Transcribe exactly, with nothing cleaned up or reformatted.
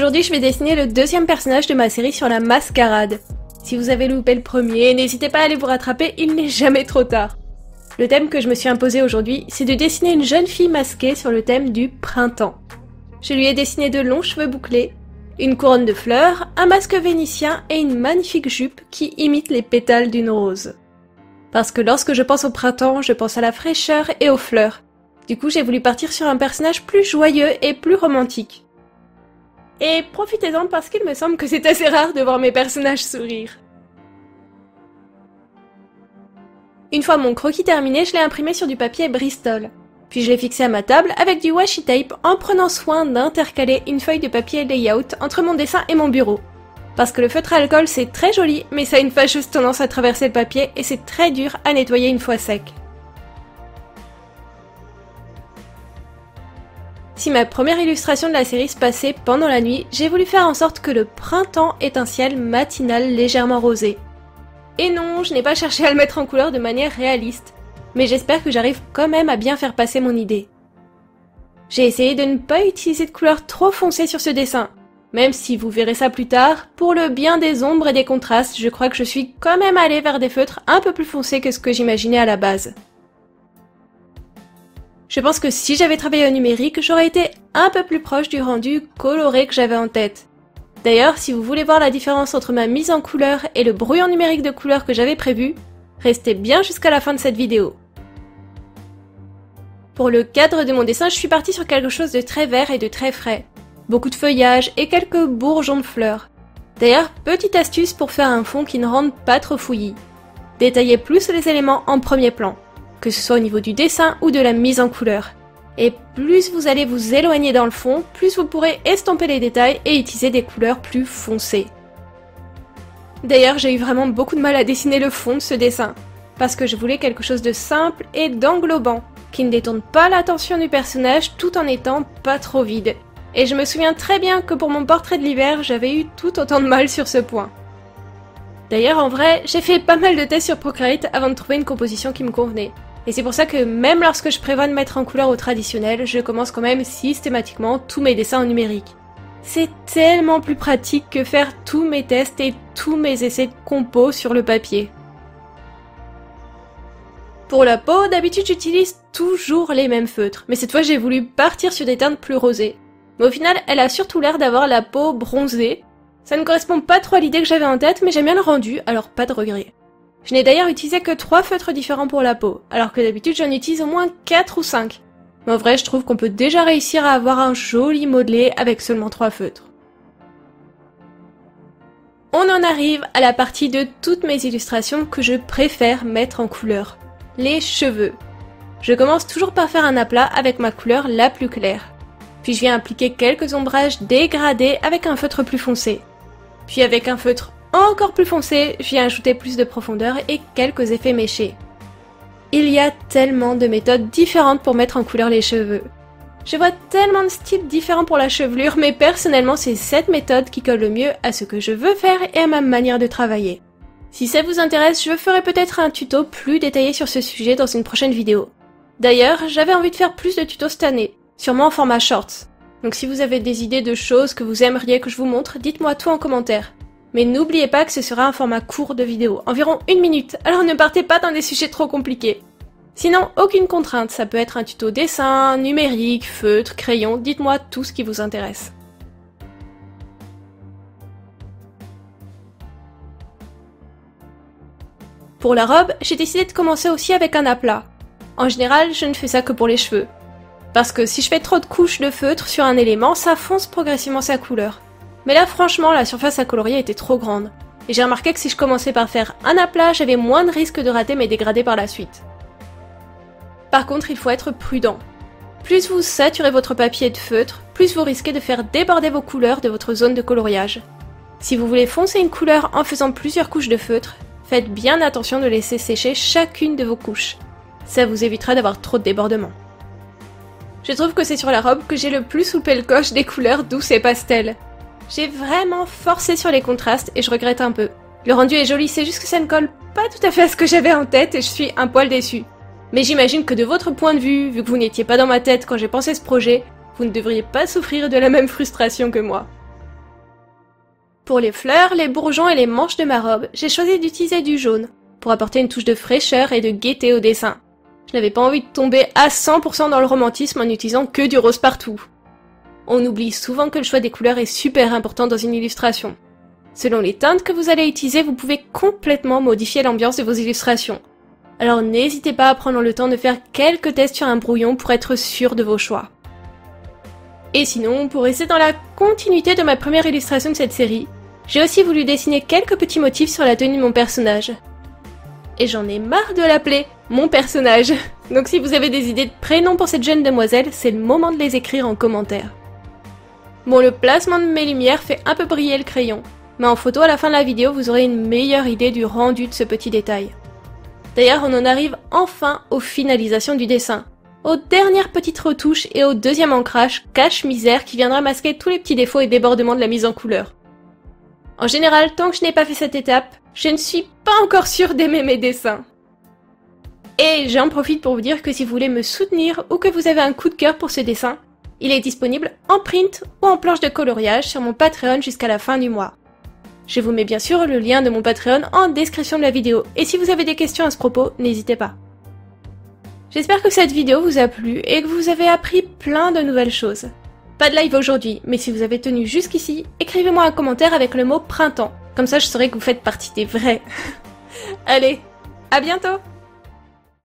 Aujourd'hui, je vais dessiner le deuxième personnage de ma série sur la mascarade. Si vous avez loupé le premier, n'hésitez pas à aller vous rattraper, il n'est jamais trop tard. Le thème que je me suis imposé aujourd'hui, c'est de dessiner une jeune fille masquée sur le thème du printemps. Je lui ai dessiné de longs cheveux bouclés, une couronne de fleurs, un masque vénitien et une magnifique jupe qui imite les pétales d'une rose. Parce que lorsque je pense au printemps, je pense à la fraîcheur et aux fleurs. Du coup, j'ai voulu partir sur un personnage plus joyeux et plus romantique. Et profitez-en parce qu'il me semble que c'est assez rare de voir mes personnages sourire. Une fois mon croquis terminé, je l'ai imprimé sur du papier Bristol. Puis je l'ai fixé à ma table avec du washi tape en prenant soin d'intercaler une feuille de papier layout entre mon dessin et mon bureau. Parce que le feutre à alcool c'est très joli, mais ça a une fâcheuse tendance à traverser le papier et c'est très dur à nettoyer une fois sec. Si ma première illustration de la série se passait pendant la nuit, j'ai voulu faire en sorte que le printemps ait un ciel matinal légèrement rosé. Et non, je n'ai pas cherché à le mettre en couleur de manière réaliste, mais j'espère que j'arrive quand même à bien faire passer mon idée. J'ai essayé de ne pas utiliser de couleurs trop foncées sur ce dessin, même si vous verrez ça plus tard, pour le bien des ombres et des contrastes, je crois que je suis quand même allée vers des feutres un peu plus foncés que ce que j'imaginais à la base. Je pense que si j'avais travaillé au numérique, j'aurais été un peu plus proche du rendu coloré que j'avais en tête. D'ailleurs, si vous voulez voir la différence entre ma mise en couleur et le brouillon numérique de couleurs que j'avais prévu, restez bien jusqu'à la fin de cette vidéo. Pour le cadre de mon dessin, je suis partie sur quelque chose de très vert et de très frais. Beaucoup de feuillage et quelques bourgeons de fleurs. D'ailleurs, petite astuce pour faire un fond qui ne rende pas trop fouillis. Détaillez plus les éléments en premier plan, que ce soit au niveau du dessin ou de la mise en couleur. Et plus vous allez vous éloigner dans le fond, plus vous pourrez estomper les détails et utiliser des couleurs plus foncées. D'ailleurs, j'ai eu vraiment beaucoup de mal à dessiner le fond de ce dessin, parce que je voulais quelque chose de simple et d'englobant, qui ne détourne pas l'attention du personnage tout en étant pas trop vide. Et je me souviens très bien que pour mon portrait de l'hiver, j'avais eu tout autant de mal sur ce point. D'ailleurs, en vrai, j'ai fait pas mal de tests sur Procreate avant de trouver une composition qui me convenait. Et c'est pour ça que même lorsque je prévois de mettre en couleur au traditionnel, je commence quand même systématiquement tous mes dessins en numérique. C'est tellement plus pratique que faire tous mes tests et tous mes essais de compo sur le papier. Pour la peau, d'habitude j'utilise toujours les mêmes feutres, mais cette fois j'ai voulu partir sur des teintes plus rosées. Mais au final, elle a surtout l'air d'avoir la peau bronzée. Ça ne correspond pas trop à l'idée que j'avais en tête, mais j'aime bien le rendu, alors pas de regret. Je n'ai d'ailleurs utilisé que trois feutres différents pour la peau, alors que d'habitude j'en utilise au moins quatre ou cinq. Mais en vrai, je trouve qu'on peut déjà réussir à avoir un joli modelé avec seulement trois feutres. On en arrive à la partie de toutes mes illustrations que je préfère mettre en couleur. Les cheveux. Je commence toujours par faire un aplat avec ma couleur la plus claire. Puis je viens appliquer quelques ombrages dégradés avec un feutre plus foncé. Puis avec un feutre encore plus foncé, je viens ajouter plus de profondeur et quelques effets méchés. Il y a tellement de méthodes différentes pour mettre en couleur les cheveux. Je vois tellement de styles différents pour la chevelure, mais personnellement c'est cette méthode qui colle le mieux à ce que je veux faire et à ma manière de travailler. Si ça vous intéresse, je ferai peut-être un tuto plus détaillé sur ce sujet dans une prochaine vidéo. D'ailleurs, j'avais envie de faire plus de tutos cette année, sûrement en format shorts. Donc si vous avez des idées de choses que vous aimeriez que je vous montre, dites-moi tout en commentaire. Mais n'oubliez pas que ce sera un format court de vidéo, environ une minute, alors ne partez pas dans des sujets trop compliqués. Sinon, aucune contrainte, ça peut être un tuto dessin, numérique, feutre, crayon, dites-moi tout ce qui vous intéresse. Pour la robe, j'ai décidé de commencer aussi avec un aplat. En général, je ne fais ça que pour les cheveux. Parce que si je fais trop de couches de feutre sur un élément, ça fonce progressivement sa couleur. Mais là franchement, la surface à colorier était trop grande. Et j'ai remarqué que si je commençais par faire un aplat, j'avais moins de risque de rater mes dégradés par la suite. Par contre, il faut être prudent. Plus vous saturez votre papier de feutre, plus vous risquez de faire déborder vos couleurs de votre zone de coloriage. Si vous voulez foncer une couleur en faisant plusieurs couches de feutre, faites bien attention de laisser sécher chacune de vos couches. Ça vous évitera d'avoir trop de débordements. Je trouve que c'est sur la robe que j'ai le plus loupé le coche des couleurs douces et pastel. J'ai vraiment forcé sur les contrastes et je regrette un peu. Le rendu est joli, c'est juste que ça ne colle pas tout à fait à ce que j'avais en tête et je suis un poil déçue. Mais j'imagine que de votre point de vue, vu que vous n'étiez pas dans ma tête quand j'ai pensé ce projet, vous ne devriez pas souffrir de la même frustration que moi. Pour les fleurs, les bourgeons et les manches de ma robe, j'ai choisi d'utiliser du jaune, pour apporter une touche de fraîcheur et de gaieté au dessin. Je n'avais pas envie de tomber à cent pour cent dans le romantisme en utilisant que du rose partout. On oublie souvent que le choix des couleurs est super important dans une illustration. Selon les teintes que vous allez utiliser, vous pouvez complètement modifier l'ambiance de vos illustrations. Alors n'hésitez pas à prendre le temps de faire quelques tests sur un brouillon pour être sûr de vos choix. Et sinon, pour rester dans la continuité de ma première illustration de cette série, j'ai aussi voulu dessiner quelques petits motifs sur la tenue de mon personnage. Et j'en ai marre de l'appeler mon personnage. Donc si vous avez des idées de prénoms pour cette jeune demoiselle, c'est le moment de les écrire en commentaire. Bon, le placement de mes lumières fait un peu briller le crayon, mais en photo à la fin de la vidéo, vous aurez une meilleure idée du rendu de ce petit détail. D'ailleurs, on en arrive enfin aux finalisations du dessin, aux dernières petites retouches et au deuxième ancrage cache-misère qui viendra masquer tous les petits défauts et débordements de la mise en couleur. En général, tant que je n'ai pas fait cette étape, je ne suis pas encore sûre d'aimer mes dessins. Et j'en profite pour vous dire que si vous voulez me soutenir ou que vous avez un coup de cœur pour ce dessin, il est disponible en print ou en planche de coloriage sur mon Patreon jusqu'à la fin du mois. Je vous mets bien sûr le lien de mon Patreon en description de la vidéo, et si vous avez des questions à ce propos, n'hésitez pas. J'espère que cette vidéo vous a plu et que vous avez appris plein de nouvelles choses. Pas de live aujourd'hui, mais si vous avez tenu jusqu'ici, écrivez-moi un commentaire avec le mot printemps, comme ça je saurai que vous faites partie des vrais. Allez, à bientôt!